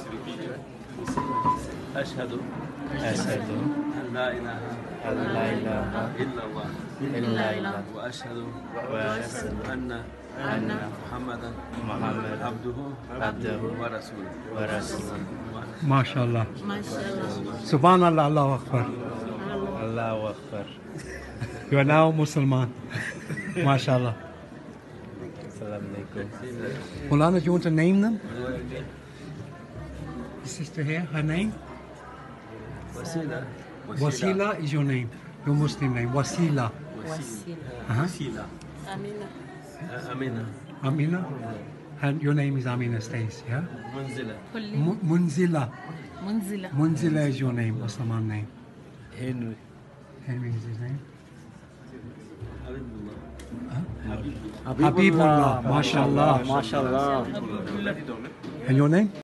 أشهد أشهد أن لا إله أن لا إله إلا الله إلا الله وأشهد وأشهد أن محمدا محمد عبده ورسوله ورسوله. MashaAllah. MashaAllah. Subhanallah, Allahu Akbar. Allahu Akbar. You are now Muslim. MashaAllah. Assalamu alaikum. Mulana, do you want to name them? The sister here, her name? وسيلة Wasila is your name, your Muslim name. Wasila. وسيلة Amina. أمينة Amina. And your name is Amina Stace, yeah? منزلة Munzila. Munzila. Munzila is your name, what's the man's name? Henry. Henry is his name. حبيب الله Habibullah, MashaAllah. MashaAllah. And your name?